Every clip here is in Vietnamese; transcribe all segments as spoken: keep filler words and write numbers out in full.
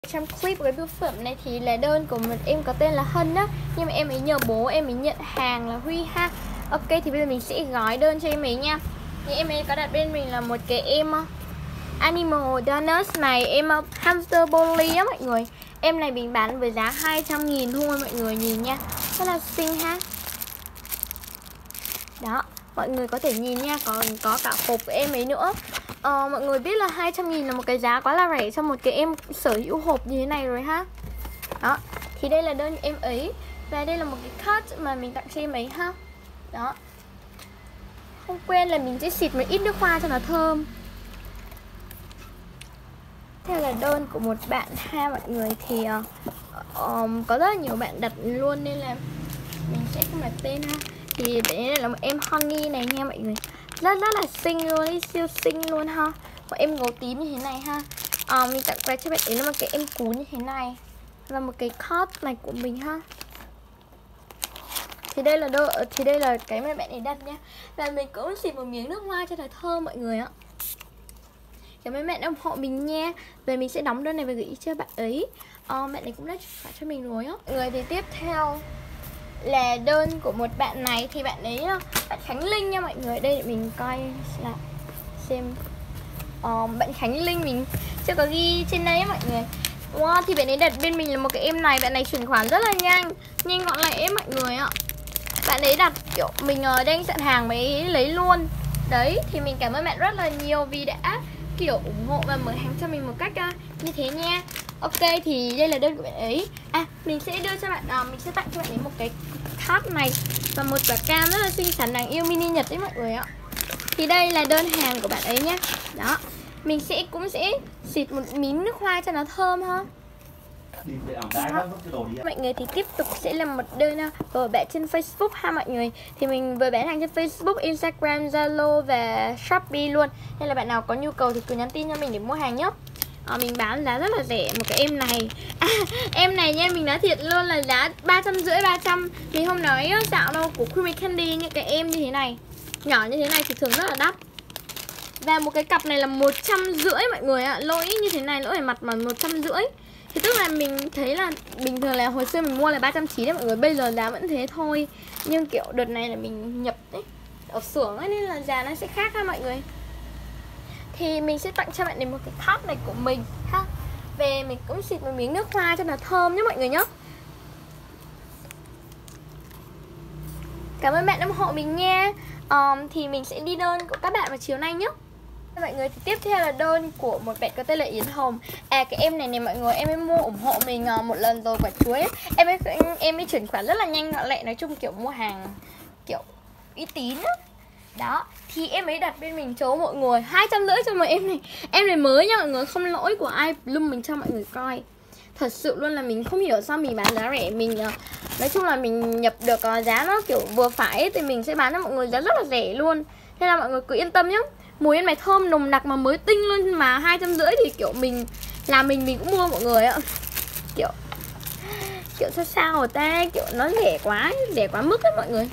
Trong clip với bưu phẩm này thì là đơn của một em có tên là Hân á, nhưng mà em ấy nhờ bố em ấy nhận hàng là Huy ha. Ok, thì bây giờ mình sẽ gói đơn cho em ấy nha. Thì em ấy có đặt bên mình là một cái em uh, Animal Donuts này, em uh, hamster Bolly á mọi người. Em này mình bán với giá hai trăm nghìn thôi mọi người, nhìn nha, rất là xinh ha. Đó, mọi người có thể nhìn nha, còn có cả hộp của em ấy nữa. Ờ, mọi người biết là hai trăm nghìn là một cái giá quá là rẻ cho một cái em sở hữu hộp như thế này rồi ha. Đó, thì đây là đơn em ấy. Và đây là một cái card mà mình tặng cho em ấy ha. Đó, không quên là mình sẽ xịt một ít nước hoa cho nó thơm. Theo là đơn của một bạn ha mọi người. Thì uh, um, có rất là nhiều bạn đặt luôn nên là mình sẽ không đặt tên ha. Thì đây là một em Honey này nha mọi người, rất rất là xinh luôn ấy, siêu xinh luôn ha. Một em gấu tím như thế này ha. à, Mình tặng quà cho bạn ấy là một cái em cú như thế này và một cái card này của mình ha. Thì đây là đô, thì đây là cái mà bạn ấy đặt nha. Và mình cũng xịt một miếng nước hoa cho thật thơm mọi người ạ. Cảm ơn bạn ủng hộ mình nha. Và mình sẽ đóng đơn này và gửi cho bạn ấy. à, Bạn ấy cũng đã trả cho mình rồi á. Mọi người, thì tiếp theo là đơn của một bạn này. Thì bạn ấy, bạn Khánh Linh nha mọi người. Đây để mình coi lại xem. uh, Bạn Khánh Linh mình chưa có ghi trên đây mọi người. Wow, thì bạn ấy đặt bên mình là một cái em này. Bạn này chuyển khoản rất là nhanh, nhanh gọn lẹ mọi người ạ. Bạn ấy đặt kiểu mình đang sẵn hàng mới lấy luôn. Đấy, thì mình cảm ơn bạn rất là nhiều vì đã kiểu ủng hộ và mở hàng cho mình một cách uh, như thế nha. Ok, thì đây là đơn của bạn ấy. À, mình sẽ đưa cho bạn, uh, mình sẽ tặng cho bạn ấy một cái card này và một quả cam rất là xinh xắn đáng yêu mini Nhật đấy mọi người ạ. Thì đây là đơn hàng của bạn ấy nhé. Đó, mình sẽ cũng sẽ xịt một miếng nước hoa cho nó thơm ha. Đó. Mọi người, thì tiếp tục sẽ là một đơn vừa bán trên Facebook ha mọi người. Thì mình vừa bán hàng trên Facebook, Instagram, Zalo và Shopee luôn. Nên là bạn nào có nhu cầu thì cứ nhắn tin cho mình để mua hàng nhé. à, Mình bán giá rất là rẻ một cái em này. à, Em này nha, mình nói thiệt luôn là giá ba trăm rưỡi ba trăm. Mình không nói dạo đâu, của Creamy Candy. Những cái em như thế này, nhỏ như thế này thì thường rất là đắt. Và một cái cặp này là một trăm rưỡi mọi người ạ. Lỗi như thế này, lỗi về mặt mà một trăm rưỡi. Thì tức là mình thấy là bình thường là hồi xưa mình mua là ba trăm chín mươi đấy mọi người. Bây giờ giá vẫn thế thôi. Nhưng kiểu đợt này là mình nhập ấy, ở xưởng ấy, nên là giá nó sẽ khác ha mọi người. Thì mình sẽ tặng cho bạn này một cái card này của mình ha. Về mình cũng xịt một miếng nước hoa cho nó thơm nhé mọi người nhé. Cảm ơn bạn ủng hộ mình nha. um, Thì mình sẽ đi đơn của các bạn vào chiều nay nhé. Mọi người, thì tiếp theo là đơn của một bạn có tên là Yến Hồng. À, cái em này này mọi người, em ấy mua ủng hộ mình một lần rồi quả chuối. Em ấy em ấy chuyển khoản rất là nhanh gọn lẹ, nói chung kiểu mua hàng kiểu uy tín á. Đó, thì em ấy đặt bên mình chỗ mọi người hai trăm rưỡi cho một em này. Em này mới nha mọi người, không lỗi của ai, lum mình cho mọi người coi. Thật sự luôn là mình không hiểu sao mình bán giá rẻ. Mình nói chung là mình nhập được giá nó kiểu vừa phải ấy, thì mình sẽ bán cho mọi người giá rất là rẻ luôn. Thế là mọi người cứ yên tâm nhé. Mùi em này thơm nồng nặc mà mới tinh luôn, mà hai trăm rưỡi thì kiểu mình là mình mình cũng mua mọi người ạ. Kiểu kiểu sao sao rồi ta, kiểu nó rẻ quá, rẻ quá mức ấy mọi người.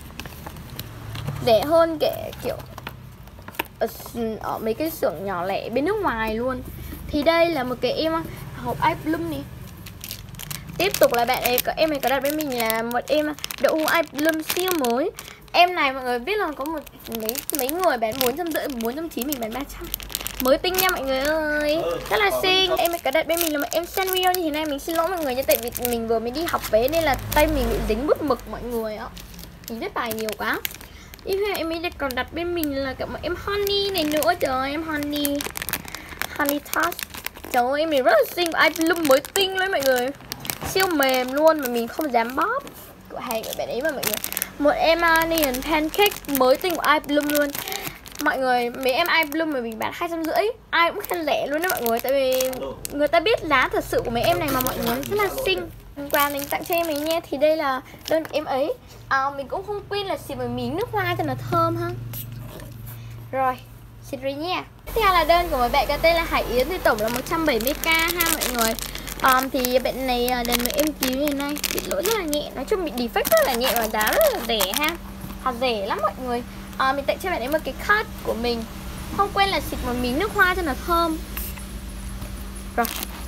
Rẻ hơn kể kiểu ở, ở mấy cái xưởng nhỏ lẻ bên nước ngoài luôn. Thì đây là một cái em hộp Eye Bloom này. Tiếp tục là bạn ấy, em ấy có đặt bên mình là một em đậu hũ Eye Bloom siêu mới. Em này mọi người biết là có một mấy mấy người bán bốn trăm rưỡi, bốn trăm chín mươi, mình bán ba trăm. Mới tinh nha mọi người ơi, rất là xinh. Em ấy có đặt bên mình là một em Sanrio như thế này. Mình xin lỗi mọi người nha, tại vì mình vừa mới đi học về nên là tay mình bị dính bút mực mọi người ạ. Mình viết bài nhiều quá. Em ấy còn đặt bên mình là cả một em Honey này nữa. Trời ơi, em Honey Honey Touch. Trời ơi, em này rất là xinh. Eye Bloom mới tinh luôn mọi người, siêu mềm luôn mà mình không dám bóp. Của hàng của bạn ấy mà mọi người. Một em uh, Neon Pancake mới tinh của Eye Bloom luôn. Mọi người, mấy em Eye Bloom mà mình bán hai trăm rưỡi, ai cũng khen rẻ luôn đó mọi người. Tại vì người ta biết giá thật sự của mấy em này mà mọi người, rất là xinh. Quà mình tặng cho em ấy nha. Thì đây là đơn em ấy. à, Mình cũng không quên là xịt một miếng nước hoa cho nó thơm ha. Rồi, xịt rồi nha. Tiếp theo là đơn của một bạn có tên là Hải Yến. Thì tổng là một trăm bảy mươi k ha mọi người. Um, thì bạn này đền với em cứu như thế này, bị lỗi rất là nhẹ, nói chung bị defect rất là nhẹ và giá rất là rẻ ha, hạt rẻ lắm mọi người. uh, Mình tặng cho bạn ấy một cái card của mình. Không quên là xịt một miếng nước hoa cho nó thơm. Rồi,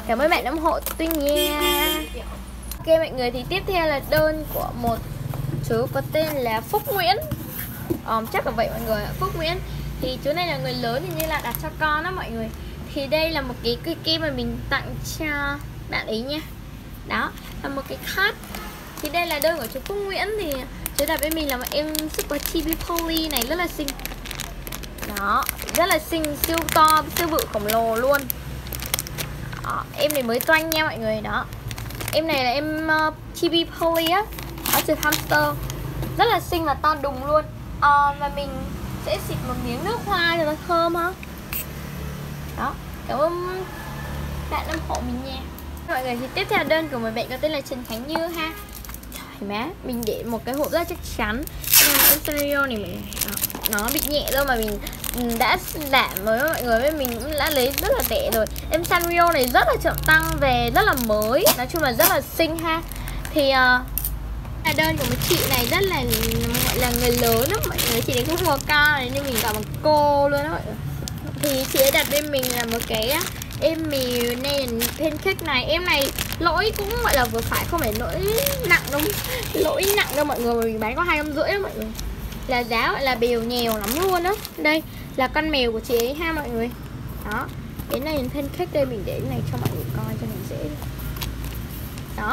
Cảm ơn bạn ủng hộ tôi nha. Ok mọi người, thì tiếp theo là đơn của một chú có tên là Phúc Nguyễn. um, Chắc là vậy mọi người, Phúc Nguyễn. Thì chú này là người lớn thì như là đặt cho con đó mọi người. Thì đây là một cái cây kim mà mình tặng cho bạn ấy nha. Đó, là một cái card. Thì đây là đơn của chú Phúc Nguyễn. Thì chú đặt với mình là một em Super Chibi Polly này rất là xinh. Đó, rất là xinh, siêu to, siêu bự khổng lồ luôn. Đó, em này mới toanh nha mọi người. Đó, em này là em uh, Chibi Polly á, ở từ hamster. Rất là xinh và to đùng luôn. uh, Và mình sẽ xịt một miếng nước hoa cho nó thơm ha. Đó, cảm ơn bạn ủng hộ mình nha. Mọi người, thì tiếp theo đơn của một bạn có tên là Trần Khánh Như ha. Trời má, mình để một cái hộp rất chắc chắn. Nhưng mà em Sanrio này mình đó, nó bị nhẹ thôi mà mình đã giảm với mọi người, với mình cũng đã lấy rất là rẻ rồi. Em Sanrio này rất là chậm tăng về, rất là mới, nói chung là rất là xinh ha. Thì uh, là đơn của một chị này rất là gọi là người lớn đó mọi người. Chị này cũng mua cao này nên mình gọi bằng cô luôn đó mọi người. Thì chị ấy đặt bên mình là một cái em mì nền pancake này. Em này lỗi cũng gọi là vừa phải, không phải lỗi nặng đâu. Lỗi nặng đâu mọi người, mình bán có hai trăm rưỡi đó mọi người. Là giá gọi là bèo nhèo lắm luôn đó. Đây là con mèo của chị ấy ha mọi người. Đó, cái này pancake đây, mình để cái này cho mọi người coi cho mình dễ. Đó,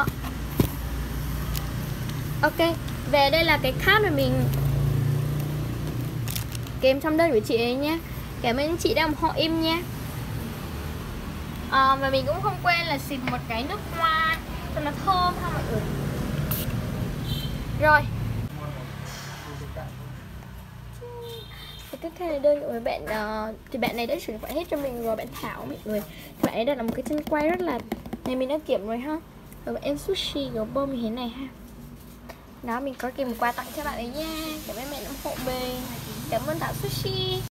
ok, về đây là cái card mà mình kèm trong đơn của chị ấy nha. Cảm ơn chị đã ủng hộ em nha. à, Và mình cũng không quên là xịt một cái nước hoa cho nó thơm ha mọi người. Rồi, tiếp theo là đơn của mấy bạn. uh, Thì bạn này đã chuyển khoản hết cho mình rồi, bạn Thảo mọi người. Thì bạn ấy đặt là một cái chân quay rất là, này mình đã kiểm rồi ha. Rồi bạn em sushi gấu bông như thế này ha. Đó, mình có kèm quà tặng cho bạn ấy nha. Cảm ơn bạn ủng hộ mình. Cảm ơn Thảo Sushi.